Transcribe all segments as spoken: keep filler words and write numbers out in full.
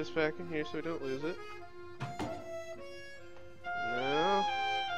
this back in here so we don't lose it. No.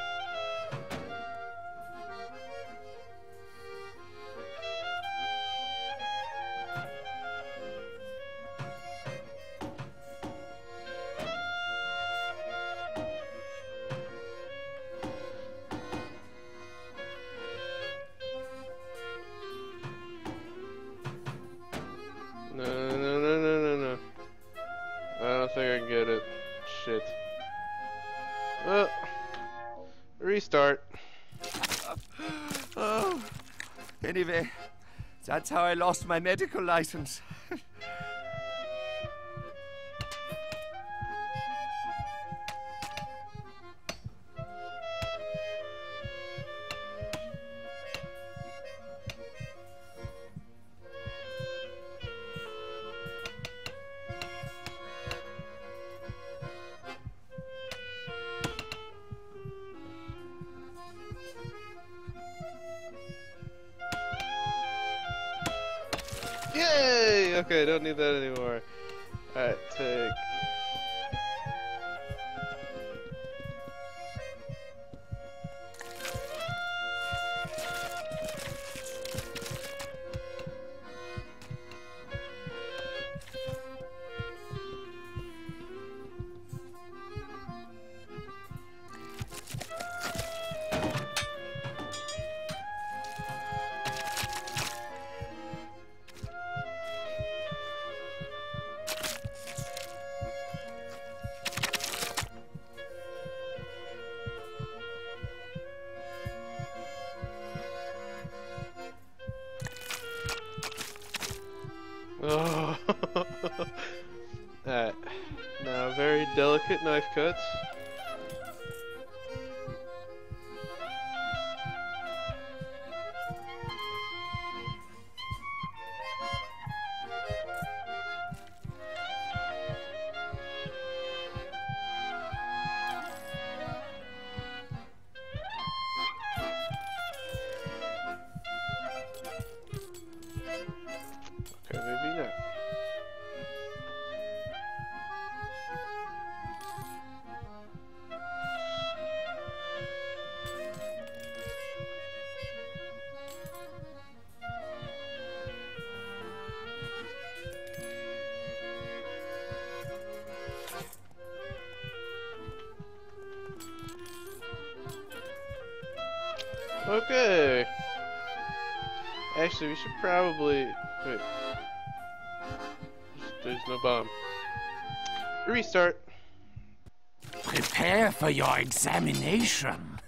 No, no, no, no, no, no. I don't think I can get it. Shit. Well, restart. Oh, anyway, that's how I lost my medical license. Yay! Okay, don't need that anymore. Alright, take. Oh. Alright. Now, very delicate knife cuts. Okay, maybe not. Okay. Actually, we should probably wait. There's no bomb. Restart. Prepare for your examination.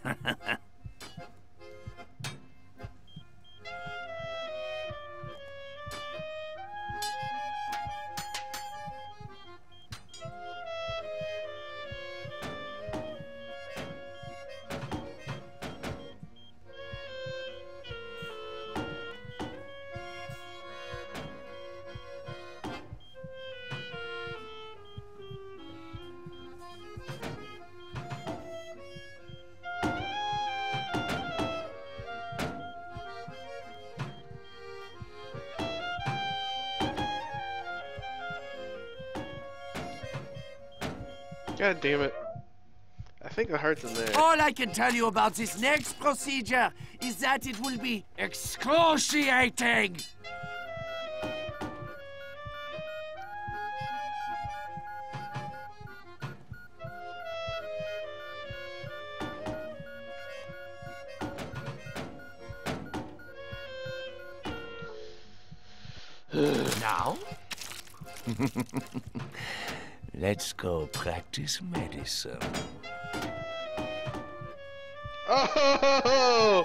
God damn it. I think the heart's in there. All I can tell you about this next procedure is that it will be excruciating. Now? Let's go practice medicine. Oh!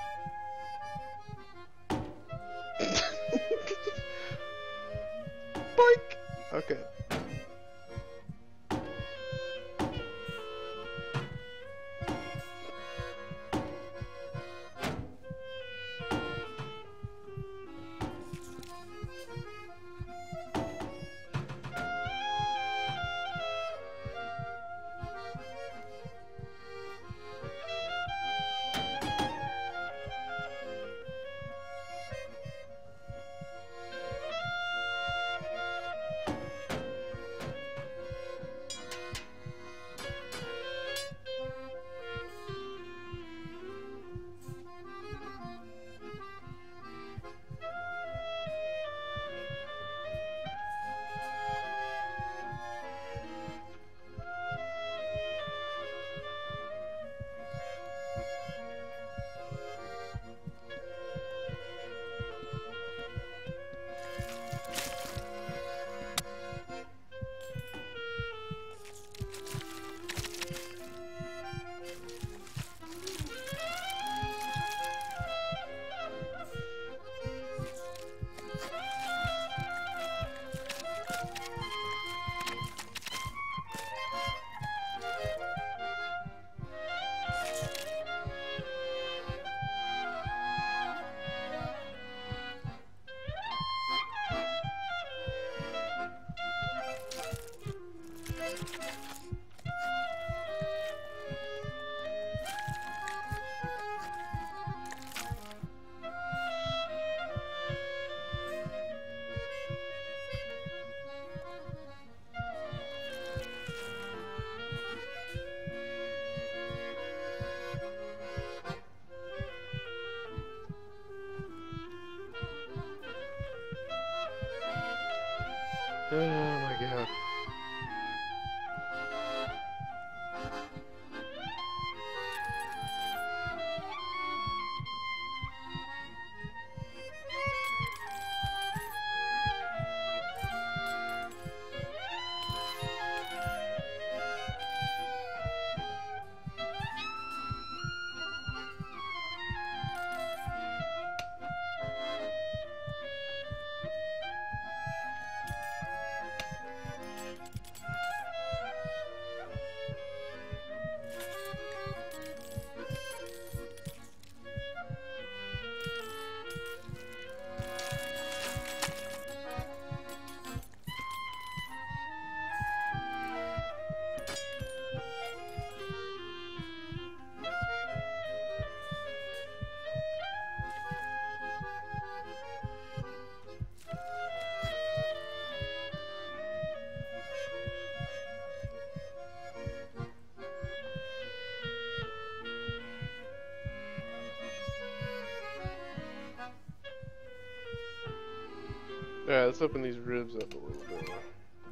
Boink! Okay. Oh my god. Alright, let's open these ribs up a little bit more.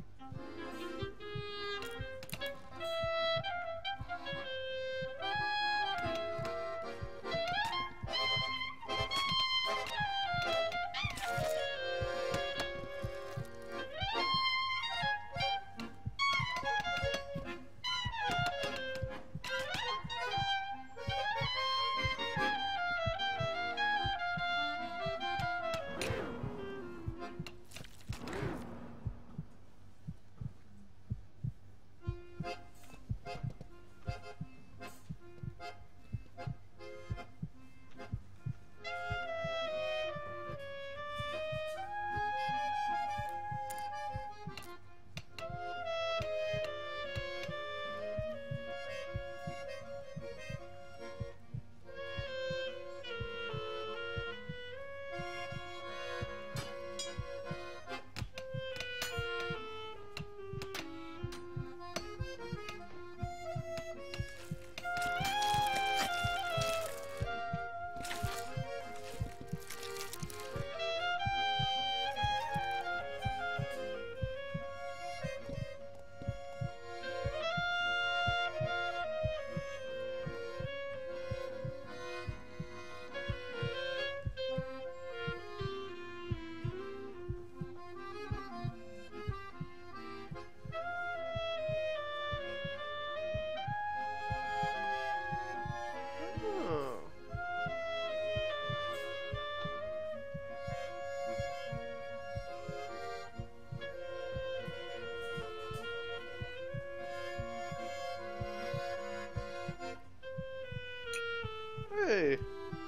Hey!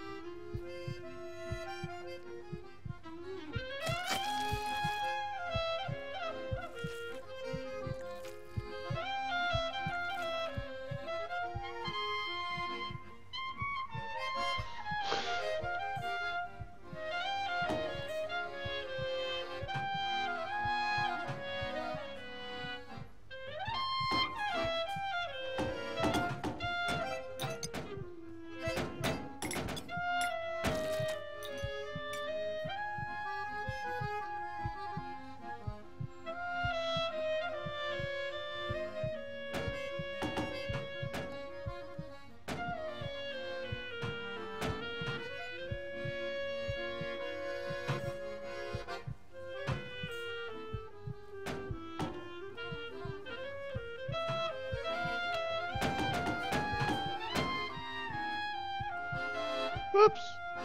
Whoops!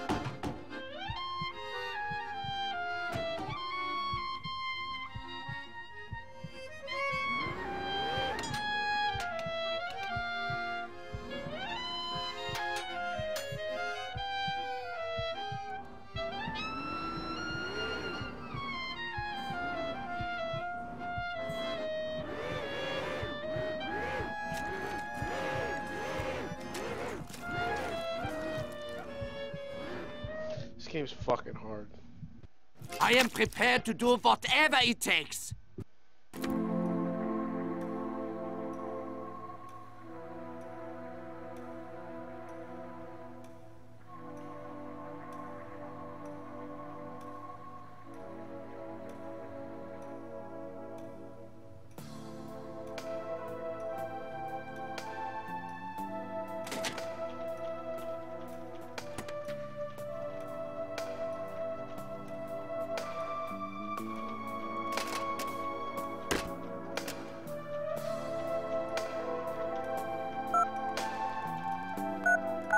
This game's fucking hard. I am prepared to do whatever it takes.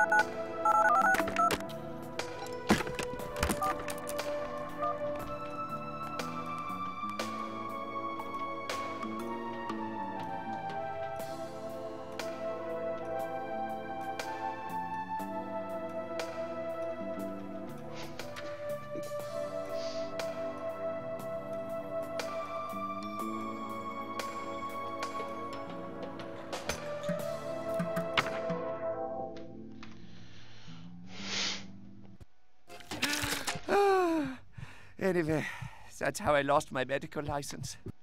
Anyway, that's how I lost my medical license.